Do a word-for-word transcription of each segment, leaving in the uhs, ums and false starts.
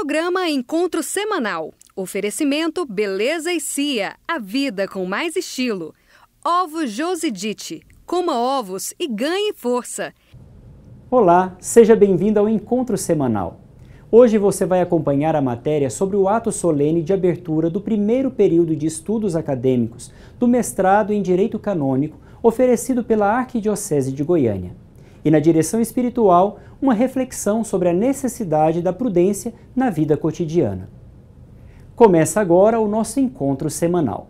Programa Encontro Semanal. Oferecimento Beleza e Cia, a vida com mais estilo. Ovos Josidite. Coma ovos e ganhe força. Olá, seja bem-vindo ao Encontro Semanal. Hoje você vai acompanhar a matéria sobre o ato solene de abertura do primeiro período de estudos acadêmicos do mestrado em Direito Canônico oferecido pela Arquidiocese de Goiânia. E na direção espiritual, uma reflexão sobre a necessidade da prudência na vida cotidiana. Começa agora o nosso encontro semanal.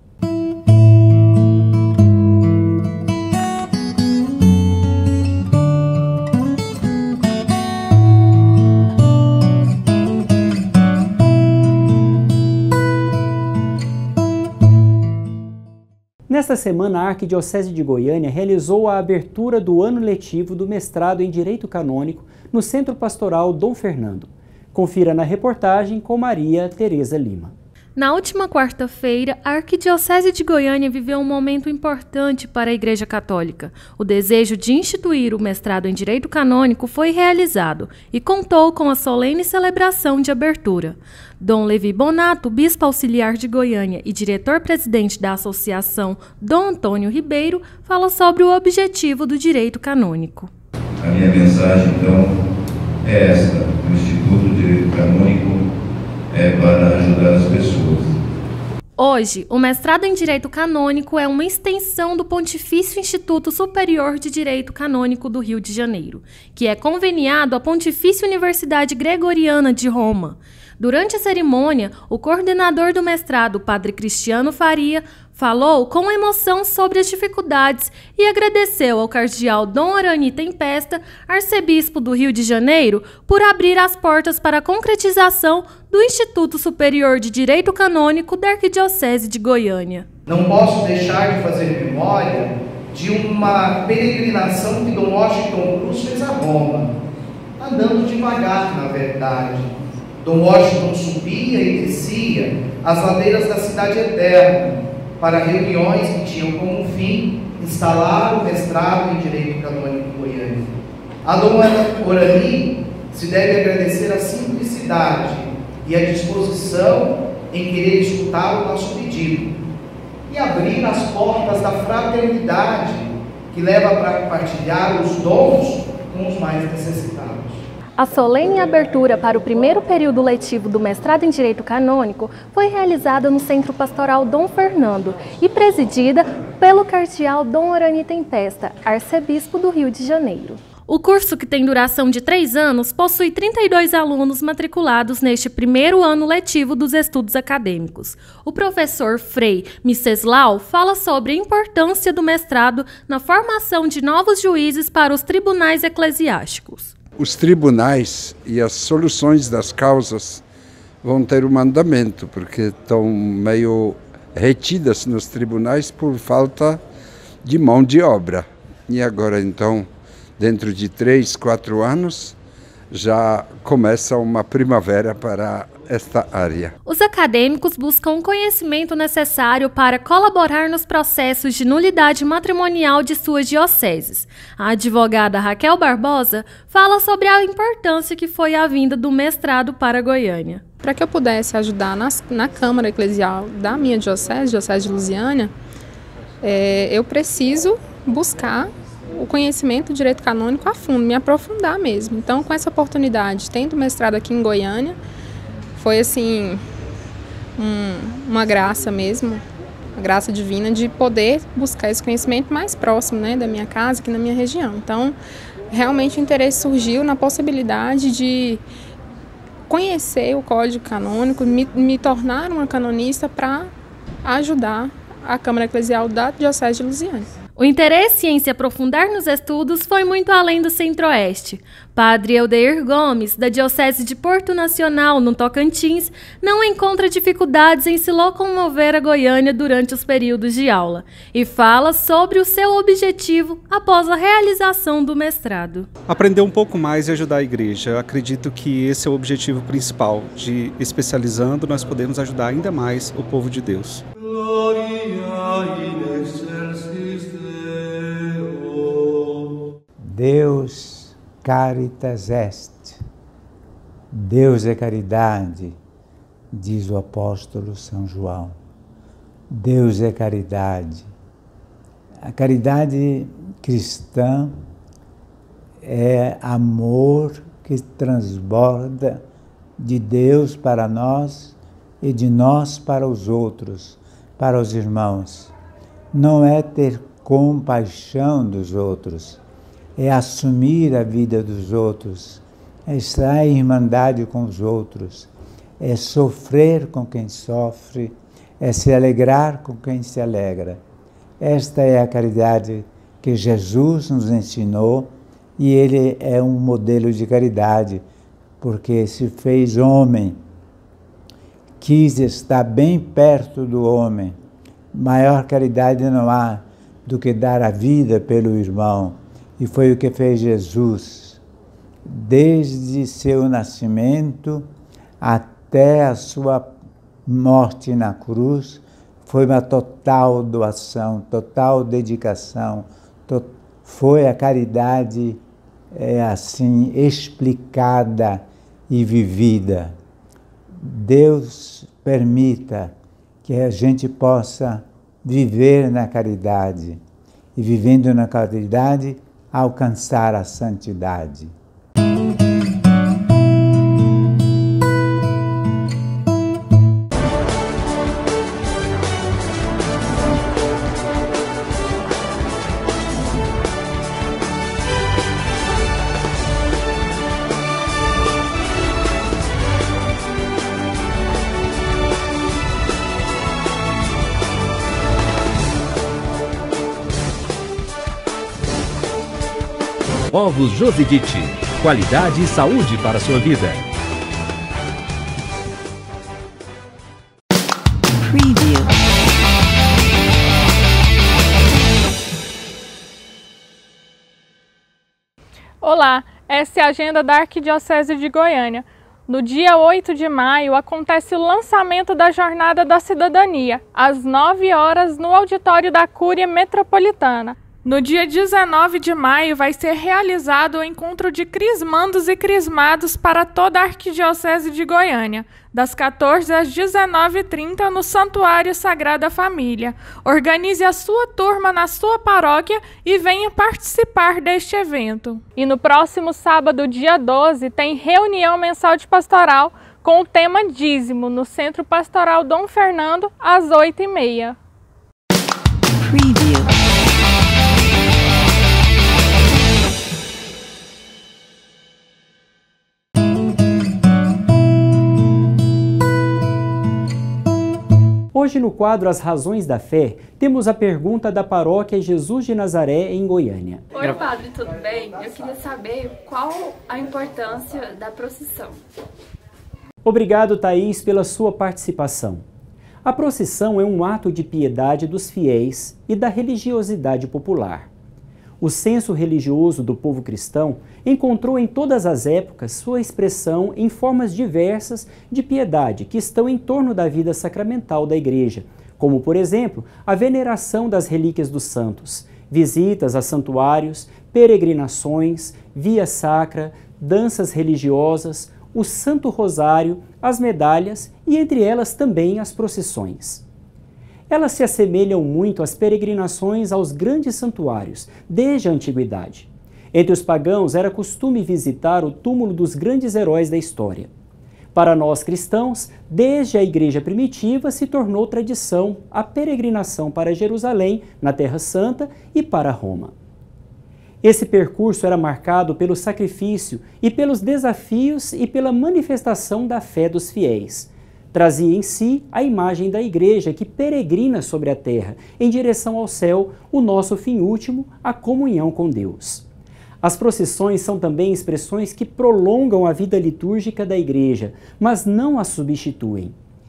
Nesta semana, a Arquidiocese de Goiânia realizou a abertura do ano letivo do mestrado em Direito Canônico no Centro Pastoral Dom Fernando. Confira na reportagem com Maria Tereza Lima. Na última quarta-feira, a Arquidiocese de Goiânia viveu um momento importante para a Igreja Católica. O desejo de instituir o mestrado em Direito Canônico foi realizado e contou com a solene celebração de abertura. Dom Levi Bonato, bispo auxiliar de Goiânia e diretor-presidente da Associação Dom Antônio Ribeiro, fala sobre o objetivo do Direito Canônico. A minha mensagem, então, é esta. O Instituto de Direito Canônico é para ajudar as pessoas. Hoje, o mestrado em Direito Canônico é uma extensão do Pontifício Instituto Superior de Direito Canônico do Rio de Janeiro, que é conveniado à Pontifícia Universidade Gregoriana de Roma. Durante a cerimônia, o coordenador do mestrado, Padre Cristiano Faria, falou com emoção sobre as dificuldades e agradeceu ao cardeal Dom Arani Tempesta, arcebispo do Rio de Janeiro, por abrir as portas para a concretização do Instituto Superior de Direito Canônico da Arquidiocese de Goiânia. Não posso deixar de fazer memória de uma peregrinação que Dom Washington Cruz fez a Roma, andando devagar, na verdade. Dom Washington subia e descia as ladeiras da Cidade Eterna para reuniões que tinham como fim instalar o mestrado em Direito Canônico em Goiânia. A Dom Arani se deve agradecer a simplicidade e a disposição em querer escutar o nosso pedido e abrir as portas da fraternidade que leva para partilhar os dons com os mais necessitados. A solene abertura para o primeiro período letivo do mestrado em Direito Canônico foi realizada no Centro Pastoral Dom Fernando e presidida pelo cardeal Dom Arani Tempesta, arcebispo do Rio de Janeiro. O curso, que tem duração de três anos, possui trinta e dois alunos matriculados neste primeiro ano letivo dos estudos acadêmicos. O professor Frei Miceslau fala sobre a importância do mestrado na formação de novos juízes para os tribunais eclesiásticos. Os tribunais e as soluções das causas vão ter um andamento, porque estão meio retidas nos tribunais por falta de mão de obra. E agora, então, dentro de três, quatro anos, já começa uma primavera para esta área. Os acadêmicos buscam o conhecimento necessário para colaborar nos processos de nulidade matrimonial de suas dioceses. A advogada Raquel Barbosa fala sobre a importância que foi a vinda do mestrado para Goiânia. Para que eu pudesse ajudar nas, na Câmara Eclesial da minha diocese, Diocese de Lusiânia, é, eu preciso buscar o conhecimento do direito canônico a fundo, me aprofundar mesmo. Então, com essa oportunidade, tendo mestrado aqui em Goiânia, foi assim, um, uma graça mesmo, uma graça divina de poder buscar esse conhecimento mais próximo, né, da minha casa, aqui na minha região. Então, realmente o interesse surgiu na possibilidade de conhecer o Código Canônico, me, me tornar uma canonista para ajudar a Câmara Eclesial da Diocese de Lusiânia. O interesse em se aprofundar nos estudos foi muito além do Centro-Oeste. Padre Eldeir Gomes, da Diocese de Porto Nacional, no Tocantins, não encontra dificuldades em se locomover a Goiânia durante os períodos de aula e fala sobre o seu objetivo após a realização do mestrado. Aprender um pouco mais e ajudar a igreja. Eu acredito que esse é o objetivo principal, de especializando nós podemos ajudar ainda mais o povo de Deus. Deus caritas est. Deus é caridade, diz o apóstolo São João. Deus é caridade. A caridade cristã é amor que transborda de Deus para nós e de nós para os outros, para os irmãos. Não é ter compaixão dos outros, é assumir a vida dos outros, é estar em irmandade com os outros, é sofrer com quem sofre, é se alegrar com quem se alegra. Esta é a caridade que Jesus nos ensinou e Ele é um modelo de caridade, porque se fez homem, quis estar bem perto do homem. Maior caridade não há do que dar a vida pelo irmão. E foi o que fez Jesus. Desde seu nascimento até a sua morte na cruz, foi uma total doação, total dedicação. To- foi a caridade é, assim explicada e vivida. Deus permita que a gente possa viver na caridade e, vivendo na caridade, alcançar a santidade. Ovos Josidite, qualidade e saúde para a sua vida. Preview. Olá, essa é a agenda da Arquidiocese de Goiânia. No dia oito de maio acontece o lançamento da Jornada da Cidadania, às nove horas no auditório da Cúria Metropolitana. No dia dezenove de maio vai ser realizado o encontro de crismandos e crismados para toda a Arquidiocese de Goiânia, das quatorze às dezenove e trinta no Santuário Sagrada Família. Organize a sua turma na sua paróquia e venha participar deste evento. E no próximo sábado, dia doze, tem reunião mensal de pastoral com o tema dízimo no Centro Pastoral Dom Fernando, às oito e meia. Preview. Hoje no quadro As Razões da Fé, temos a pergunta da paróquia Jesus de Nazaré em Goiânia. Oi, padre, tudo bem? Eu queria saber qual a importância da procissão. Obrigado, Thaís, pela sua participação. A procissão é um ato de piedade dos fiéis e da religiosidade popular. O senso religioso do povo cristão encontrou em todas as épocas sua expressão em formas diversas de piedade que estão em torno da vida sacramental da Igreja, como, por exemplo, a veneração das relíquias dos santos, visitas a santuários, peregrinações, via sacra, danças religiosas, o Santo Rosário, as medalhas e, entre elas, também as procissões. Elas se assemelham muito às peregrinações aos grandes santuários, desde a antiguidade. Entre os pagãos era costume visitar o túmulo dos grandes heróis da história. Para nós cristãos, desde a Igreja primitiva se tornou tradição a peregrinação para Jerusalém, na Terra Santa, e para Roma. Esse percurso era marcado pelo sacrifício e pelos desafios e pela manifestação da fé dos fiéis. Trazia em si a imagem da Igreja que peregrina sobre a terra, em direção ao céu, o nosso fim último, a comunhão com Deus. As procissões são também expressões que prolongam a vida litúrgica da Igreja, mas não a substituem.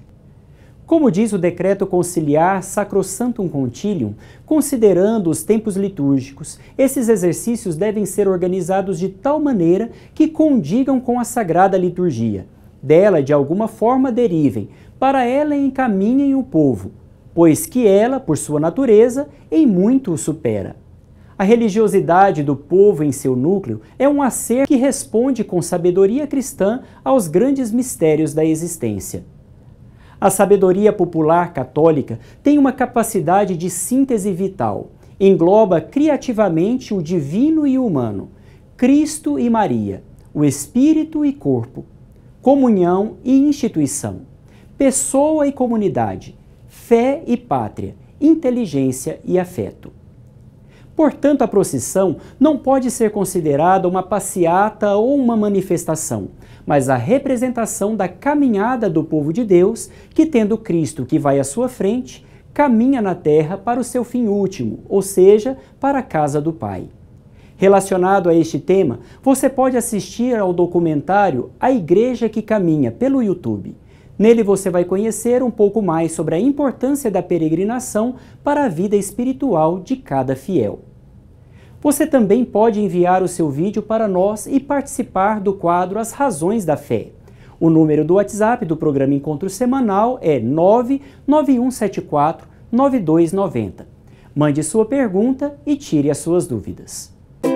Como diz o decreto conciliar Sacrosanctum Concilium, considerando os tempos litúrgicos, esses exercícios devem ser organizados de tal maneira que condigam com a sagrada liturgia. Dela, de alguma forma, derivem, para ela encaminhem o povo, pois que ela, por sua natureza, em muito o supera. A religiosidade do povo em seu núcleo é um acervo que responde com sabedoria cristã aos grandes mistérios da existência. A sabedoria popular católica tem uma capacidade de síntese vital. Engloba criativamente o divino e o humano, Cristo e Maria, o espírito e corpo, comunhão e instituição, pessoa e comunidade, fé e pátria, inteligência e afeto. Portanto, a procissão não pode ser considerada uma passeata ou uma manifestação, mas a representação da caminhada do povo de Deus, que, tendo Cristo que vai à sua frente, caminha na terra para o seu fim último, ou seja, para a casa do Pai. Relacionado a este tema, você pode assistir ao documentário A Igreja que Caminha pelo YouTube. Nele você vai conhecer um pouco mais sobre a importância da peregrinação para a vida espiritual de cada fiel. Você também pode enviar o seu vídeo para nós e participar do quadro As Razões da Fé. O número do WhatsApp do programa Encontro Semanal é nove nove um sete quatro nove dois nove zero. Mande sua pergunta e tire as suas dúvidas.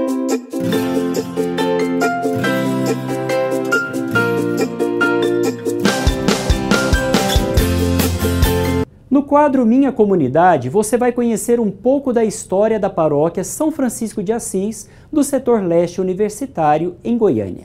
No quadro Minha Comunidade, você vai conhecer um pouco da história da paróquia São Francisco de Assis, do setor leste universitário, em Goiânia.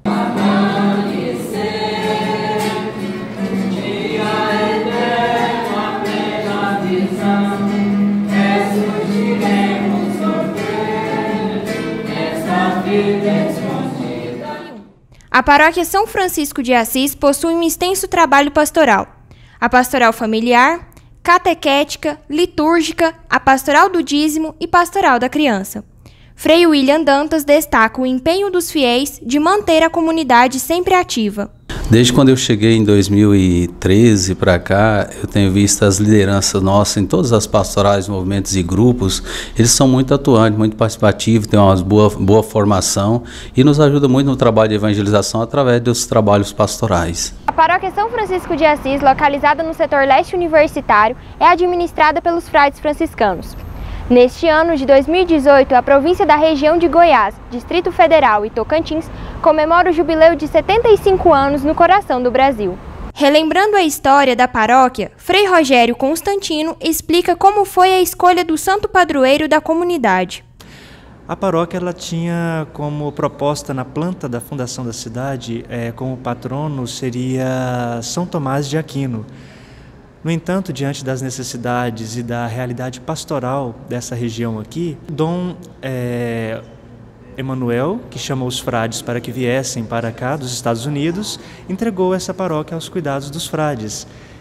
A paróquia São Francisco de Assis possui um extenso trabalho pastoral. A pastoral familiar, catequética, litúrgica, a pastoral do dízimo e pastoral da criança. Frei William Dantas destaca o empenho dos fiéis de manter a comunidade sempre ativa. Desde quando eu cheguei em dois mil e treze para cá, eu tenho visto as lideranças nossas em todas as pastorais, movimentos e grupos, eles são muito atuantes, muito participativos, têm uma boa, boa formação e nos ajudam muito no trabalho de evangelização através dos trabalhos pastorais. A paróquia São Francisco de Assis, localizada no setor leste universitário, é administrada pelos frades franciscanos. Neste ano de dois mil e dezoito, a província da região de Goiás, Distrito Federal e Tocantins comemora o jubileu de setenta e cinco anos no coração do Brasil. Relembrando a história da paróquia, Frei Rogério Constantino explica como foi a escolha do santo padroeiro da comunidade. A paróquia ela tinha como proposta na planta da fundação da cidade, é, como patrono seria São Tomás de Aquino. No entanto, diante das necessidades e da realidade pastoral dessa região aqui, Dom é, Emanuel, que chamou os frades para que viessem para cá, dos Estados Unidos, entregou essa paróquia aos cuidados dos frades.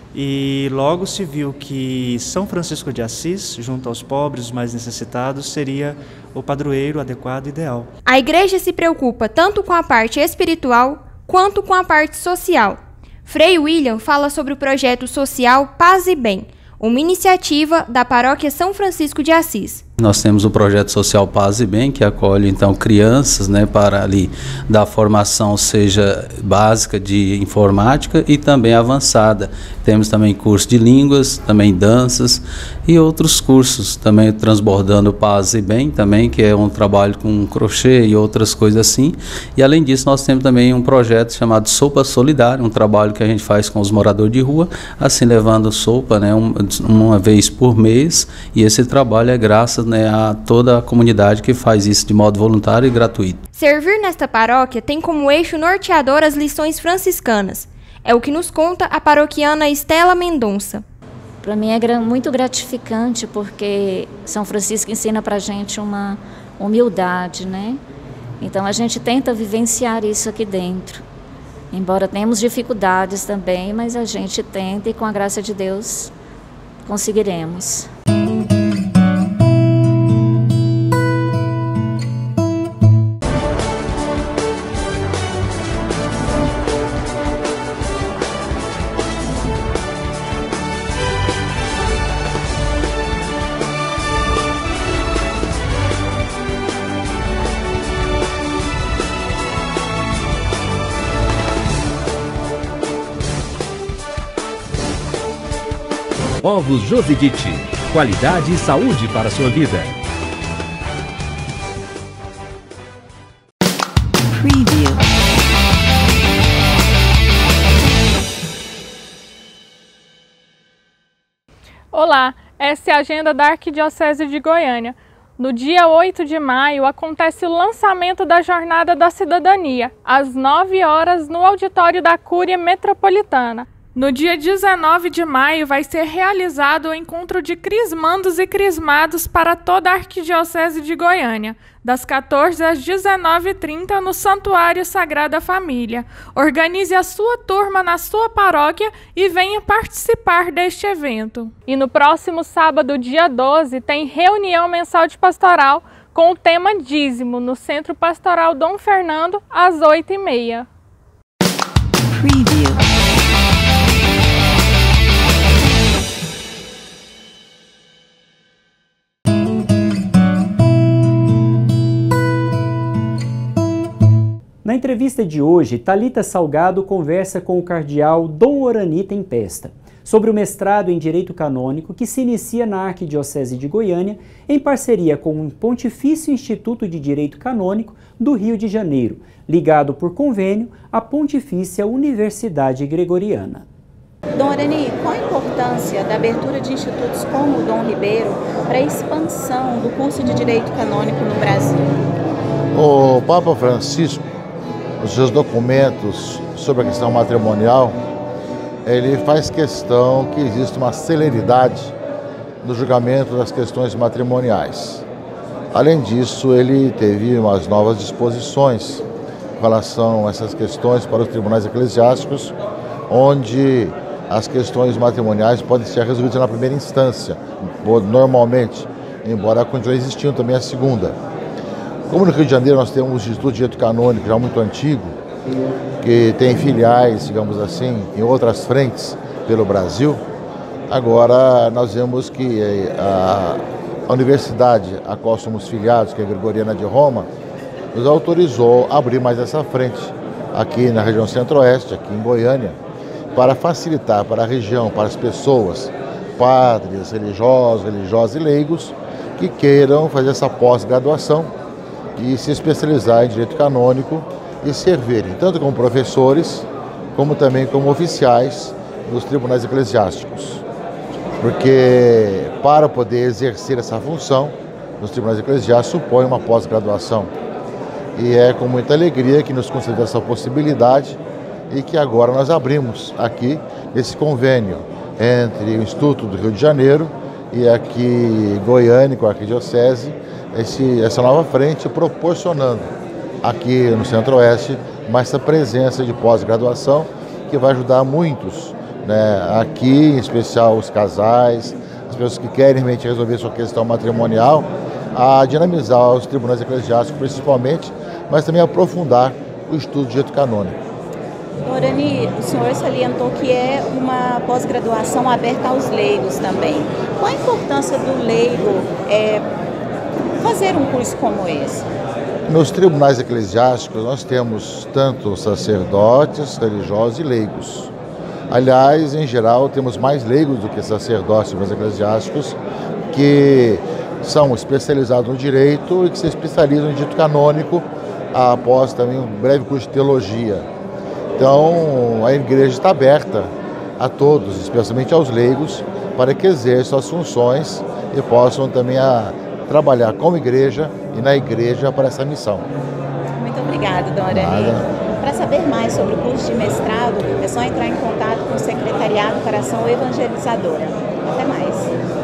E logo se viu que São Francisco de Assis, junto aos pobres, os mais necessitados, seria o padroeiro adequado e ideal. A igreja se preocupa tanto com a parte espiritual quanto com a parte social. Frei William fala sobre o projeto social Paz e Bem, uma iniciativa da paróquia São Francisco de Assis. Nós temos o projeto social Paz e Bem, que acolhe então crianças, né, para ali da formação seja básica de informática e também avançada. Temos também curso de línguas, também danças e outros cursos, também transbordando Paz e Bem, também que é um trabalho com crochê e outras coisas assim. E além disso nós temos também um projeto chamado Sopa Solidária, um trabalho que a gente faz com os moradores de rua, assim levando sopa, né, um, uma vez por mês, e esse trabalho é graças, né, a toda a comunidade que faz isso de modo voluntário e gratuito. Servir nesta paróquia tem como eixo norteador as lições franciscanas. É o que nos conta a paroquiana Estela Mendonça. Para mim é muito gratificante porque São Francisco ensina para a gente uma humildade, né? Então a gente tenta vivenciar isso aqui dentro. Embora tenhamos dificuldades também, mas a gente tenta e com a graça de Deus conseguiremos. Ovos Josidite. Qualidade e saúde para a sua vida. Olá, essa é a agenda da Arquidiocese de Goiânia. No dia oito de maio acontece o lançamento da Jornada da Cidadania, às nove horas no auditório da Cúria Metropolitana. No dia dezenove de maio vai ser realizado o encontro de crismandos e crismados para toda a Arquidiocese de Goiânia, das quatorze às dezenove e trinta no Santuário Sagrada Família. Organize a sua turma na sua paróquia e venha participar deste evento. E no próximo sábado, dia doze, tem reunião mensal de pastoral com o tema dízimo no Centro Pastoral Dom Fernando, às oito e meia. Preview. Na entrevista de hoje, Thalita Salgado conversa com o cardeal Dom Orani Tempesta sobre o mestrado em Direito Canônico que se inicia na Arquidiocese de Goiânia em parceria com o Pontifício Instituto de Direito Canônico do Rio de Janeiro, ligado por convênio à Pontifícia Universidade Gregoriana. Dom Orani, qual a importância da abertura de institutos como o Dom Ribeiro para a expansão do curso de Direito Canônico no Brasil? O Papa Francisco, nos seus documentos sobre a questão matrimonial, ele faz questão que exista uma celeridade no julgamento das questões matrimoniais. Além disso, ele teve umas novas disposições em relação a essas questões para os tribunais eclesiásticos, onde as questões matrimoniais podem ser resolvidas na primeira instância, normalmente, embora continue existindo também a segunda. Como no Rio de Janeiro nós temos um Instituto de Direito Canônico já muito antigo, que tem filiais, digamos assim, em outras frentes pelo Brasil, agora nós vemos que a, a universidade a qual somos filiados, que é a Gregoriana de Roma, nos autorizou a abrir mais essa frente aqui na região centro-oeste, aqui em Goiânia, para facilitar para a região, para as pessoas, padres, religiosos, religiosos e leigos, que queiram fazer essa pós-graduação e se especializar em direito canônico e servirem tanto como professores, como também como oficiais nos tribunais eclesiásticos. Porque para poder exercer essa função nos tribunais eclesiásticos supõe uma pós-graduação. E é com muita alegria que nos concedeu essa possibilidade e que agora nós abrimos aqui esse convênio entre o Instituto do Rio de Janeiro e aqui Goiânia, com a Arquidiocese, Esse, essa nova frente, proporcionando aqui no Centro-Oeste mais essa presença de pós-graduação que vai ajudar muitos, né, aqui, em especial os casais, as pessoas que querem realmente resolver sua questão matrimonial, a dinamizar os tribunais eclesiásticos principalmente, mas também aprofundar o estudo de direito canônico. Orani, o senhor salientou que é uma pós-graduação aberta aos leigos também. Qual a importância do leigo é, fazer um curso como esse? Nos tribunais eclesiásticos nós temos tanto sacerdotes, religiosos e leigos. Aliás, em geral, temos mais leigos do que sacerdotes nos eclesiásticos que são especializados no direito e que se especializam em direito canônico após também um breve curso de teologia. Então, a igreja está aberta a todos, especialmente aos leigos, para que exerçam as funções e possam também a trabalhar como igreja e na igreja para essa missão. Muito obrigada, Dom Orani. Para saber mais sobre o curso de mestrado, é só entrar em contato com o Secretariado para Ação Evangelizadora. Até mais.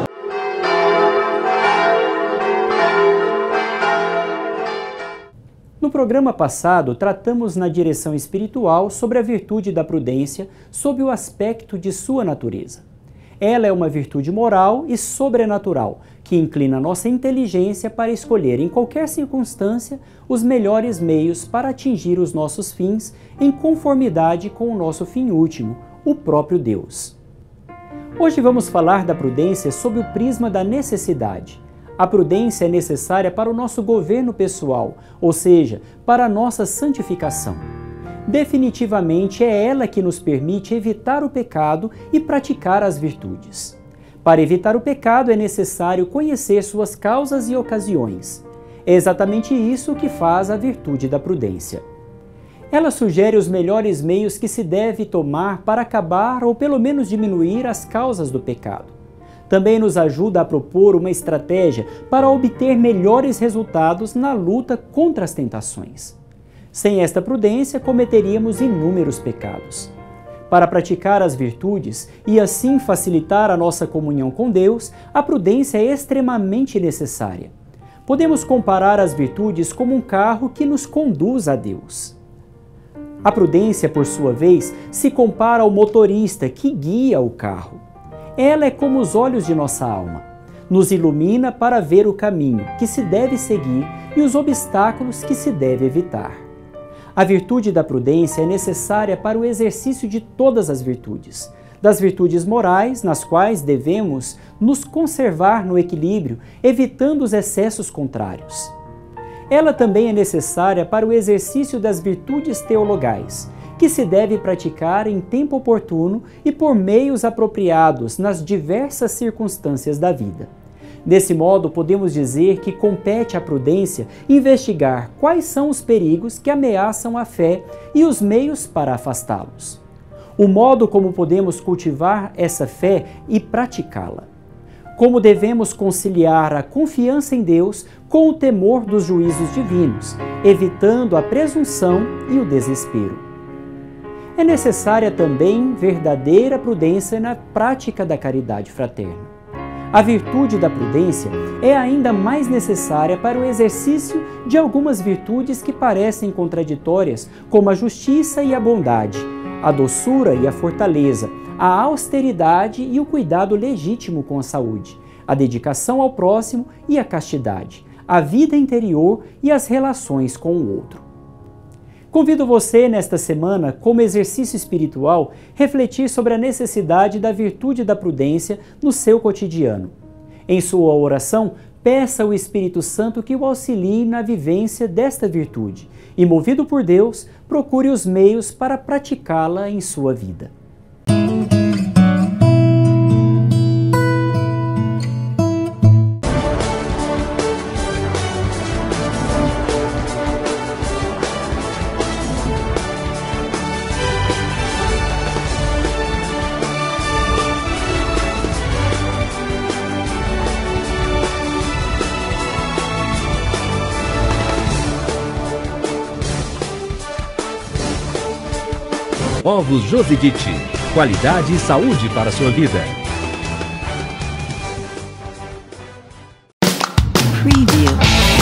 No programa passado, tratamos na direção espiritual sobre a virtude da prudência sob o aspecto de sua natureza. Ela é uma virtude moral e sobrenatural, que inclina nossa inteligência para escolher em qualquer circunstância os melhores meios para atingir os nossos fins em conformidade com o nosso fim último, o próprio Deus. Hoje vamos falar da prudência sob o prisma da necessidade. A prudência é necessária para o nosso governo pessoal, ou seja, para a nossa santificação. Definitivamente é ela que nos permite evitar o pecado e praticar as virtudes. Para evitar o pecado é necessário conhecer suas causas e ocasiões. É exatamente isso que faz a virtude da prudência. Ela sugere os melhores meios que se deve tomar para acabar ou pelo menos diminuir as causas do pecado. também nos ajuda a propor uma estratégia para obter melhores resultados na luta contra as tentações. Sem esta prudência, cometeríamos inúmeros pecados. Para praticar as virtudes e assim facilitar a nossa comunhão com Deus, a prudência é extremamente necessária. Podemos comparar as virtudes como um carro que nos conduz a Deus. A prudência, por sua vez, se compara ao motorista que guia o carro. Ela é como os olhos de nossa alma. Nos ilumina para ver o caminho que se deve seguir e os obstáculos que se deve evitar. A virtude da prudência é necessária para o exercício de todas as virtudes, das virtudes morais, nas quais devemos nos conservar no equilíbrio, evitando os excessos contrários. Ela também é necessária para o exercício das virtudes teologais, que se deve praticar em tempo oportuno e por meios apropriados nas diversas circunstâncias da vida. Desse modo, podemos dizer que compete à prudência investigar quais são os perigos que ameaçam a fé e os meios para afastá-los. O modo como podemos cultivar essa fé e praticá-la. Como devemos conciliar a confiança em Deus com o temor dos juízos divinos, evitando a presunção e o desespero. É necessária também verdadeira prudência na prática da caridade fraterna. A virtude da prudência é ainda mais necessária para o exercício de algumas virtudes que parecem contraditórias, como a justiça e a bondade, a doçura e a fortaleza, a austeridade e o cuidado legítimo com a saúde, a dedicação ao próximo e a castidade, a vida interior e as relações com o outro. Convido você, nesta semana, como exercício espiritual, refletir sobre a necessidade da virtude da prudência no seu cotidiano. Em sua oração, peça ao Espírito Santo que o auxilie na vivência desta virtude e, movido por Deus, procure os meios para praticá-la em sua vida. Ovos Josidite. Qualidade e saúde para a sua vida. Preview.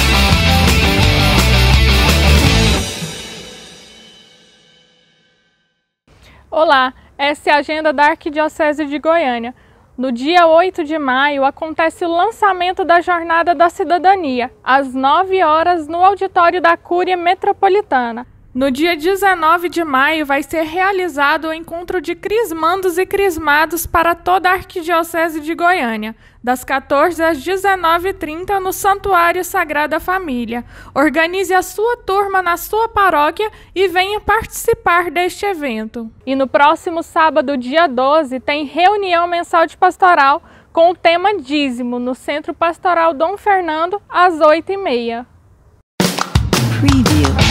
Olá, essa é a agenda da Arquidiocese de Goiânia. No dia oito de maio acontece o lançamento da Jornada da Cidadania, às nove horas no auditório da Cúria Metropolitana. No dia dezenove de maio vai ser realizado o encontro de crismandos e crismados para toda a Arquidiocese de Goiânia, das quatorze às dezenove e trinta no Santuário Sagrada Família. Organize a sua turma na sua paróquia e venha participar deste evento. E no próximo sábado, dia doze, tem reunião mensal de pastoral com o tema dízimo no Centro Pastoral Dom Fernando, às oito e meia. Preview.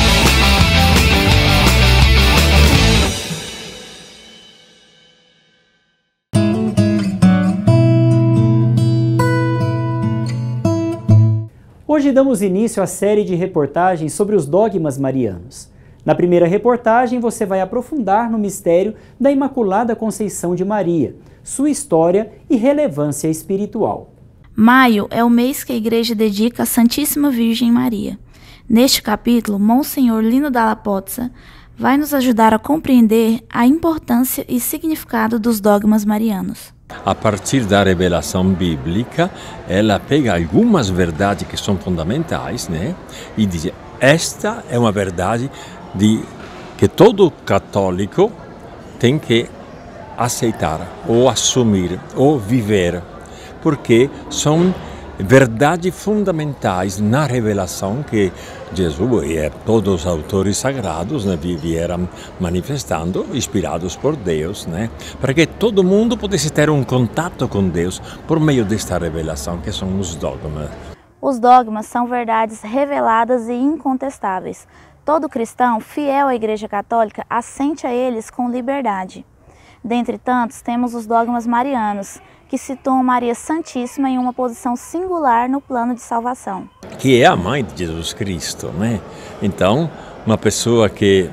Hoje damos início à série de reportagens sobre os dogmas marianos. Na primeira reportagem, você vai aprofundar no mistério da Imaculada Conceição de Maria, sua história e relevância espiritual. Maio é o mês que a Igreja dedica à Santíssima Virgem Maria. Neste capítulo, Monsenhor Lino Dalla Pozza vai nos ajudar a compreender a importância e significado dos dogmas marianos. A partir da revelação bíblica, ela pega algumas verdades que são fundamentais, né? E diz: esta é uma verdade de, que todo católico tem que aceitar, ou assumir, ou viver, porque são verdades fundamentais na revelação que Jesus e todos os autores sagrados, né, vieram manifestando, inspirados por Deus, né, para que todo mundo pudesse ter um contato com Deus por meio desta revelação que são os dogmas. Os dogmas são verdades reveladas e incontestáveis. Todo cristão fiel à Igreja Católica assente a eles com liberdade. Dentre tantos, temos os dogmas marianos, que situam Maria Santíssima em uma posição singular no plano de salvação. Que é a mãe de Jesus Cristo, né? Então, uma pessoa que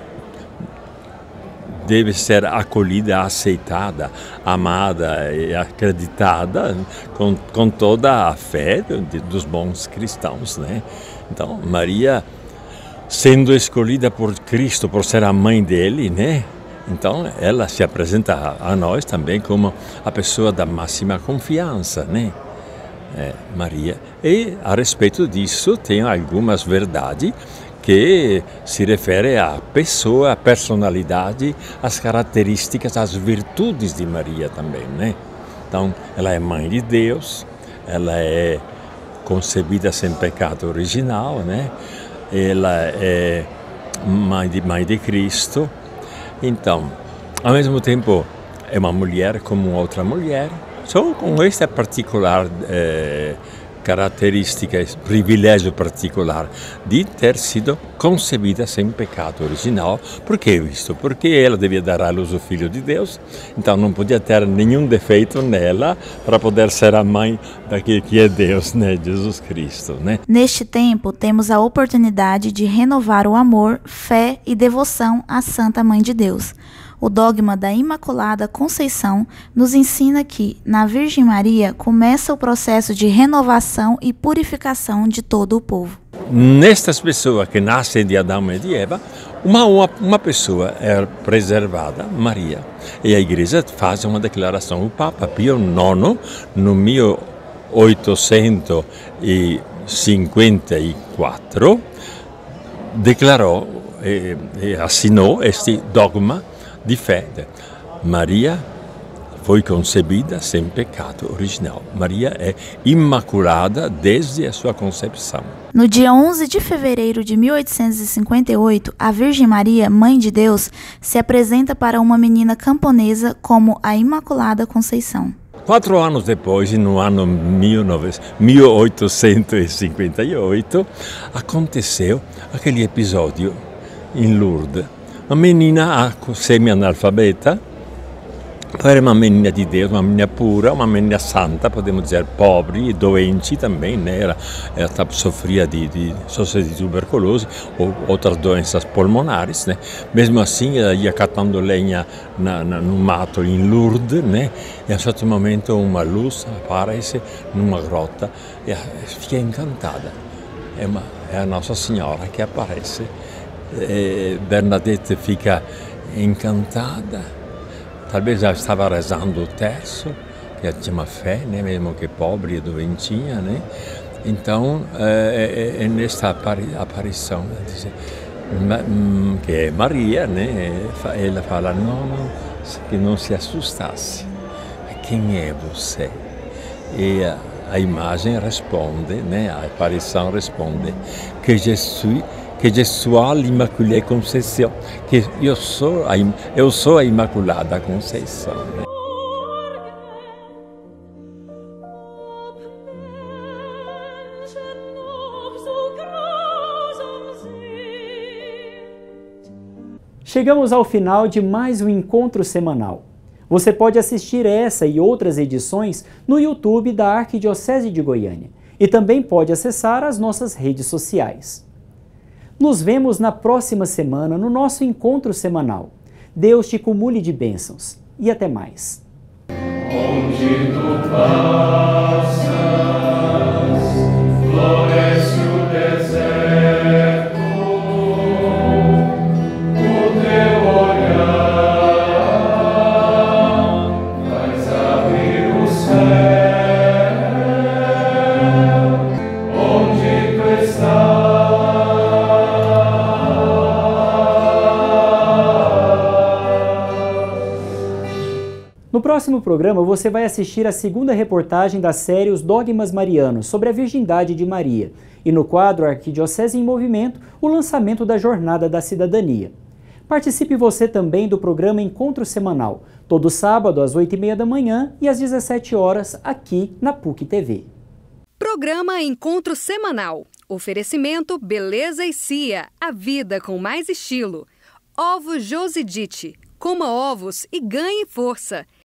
deve ser acolhida, aceitada, amada e acreditada com, com toda a fé de, dos bons cristãos, né? Então, Maria, sendo escolhida por Cristo, por ser a mãe dele, né? Então, ela se apresenta a nós também como a pessoa da máxima confiança, né? É, Maria. E, a respeito disso, tem algumas verdades que se refere à pessoa, à personalidade, às características, às virtudes de Maria também, né? Então, ela é mãe de Deus, ela é concebida sem pecado original, né? Ela é mãe de, mãe de Cristo. Então, ao mesmo tempo, é uma mulher como outra mulher, só com esta particular eh, característica, privilégio particular de ter sido concebida sem pecado original. Por que isso? Porque ela devia dar à luz o Filho de Deus, então não podia ter nenhum defeito nela para poder ser a mãe daquele que é Deus, né? Jesus Cristo, né? Neste tempo, temos a oportunidade de renovar o amor, fé e devoção à Santa Mãe de Deus. O dogma da Imaculada Conceição nos ensina que, na Virgem Maria, começa o processo de renovação e purificação de todo o povo. Nestas pessoas que nascem de Adão e de Eva, uma, uma, uma pessoa é preservada, Maria. E a Igreja faz uma declaração. O Papa Pio nono, no mil oitocentos e cinquenta e quatro, declarou e, e assinou este dogma de fé. Maria foi concebida sem pecado original. Maria é imaculada desde a sua concepção. No dia onze de fevereiro de mil oitocentos e cinquenta e oito, a Virgem Maria, Mãe de Deus, se apresenta para uma menina camponesa como a Imaculada Conceição. Quatro anos depois, no ano mil oitocentos e cinquenta e oito, aconteceu aquele episódio em Lourdes. Uma menina semi-analfabeta, era uma menina de Deus, uma menina pura, uma menina santa, podemos dizer, pobre e doente também, né? Ela, ela sofria de, de, sofria de tuberculose ou outras doenças pulmonares, né? Mesmo assim, ela ia catando lenha na, na, no mato em Lourdes, né? E a um certo momento uma luz aparece numa grota e ela fica encantada. É, uma, é a Nossa Senhora que aparece. E Bernadette fica encantada, talvez já estava rezando o terço, que ela tinha uma fé, né, mesmo que pobre e doentinha, né? Então, é, é, é nesta aparição, diz, que é Maria, né? Ela fala, não, não, que não se assustasse, quem é você? E a, a imagem responde, né? A aparição responde, que Jesus que je sois l'Immaculée Conceição, que eu sou a, eu sou a Imaculada Conceição. Chegamos ao final de mais um encontro semanal. Você pode assistir essa e outras edições no YouTube da Arquidiocese de Goiânia e também pode acessar as nossas redes sociais. Nos vemos na próxima semana no nosso encontro semanal. Deus te cumule de bênçãos e até mais. Onde tu passas, floresce o deserto, o teu olhar faz abrir o céu. Onde tu estás? No próximo programa, você vai assistir a segunda reportagem da série Os Dogmas Marianos, sobre a Virgindade de Maria, e no quadro Arquidiocese em Movimento, o lançamento da Jornada da Cidadania. Participe você também do programa Encontro Semanal, todo sábado às oito e meia da manhã e às dezessete horas, aqui na P U C T V. Programa Encontro Semanal. Oferecimento Beleza e Cia, a vida com mais estilo. Ovos Josidite. Coma ovos e ganhe força.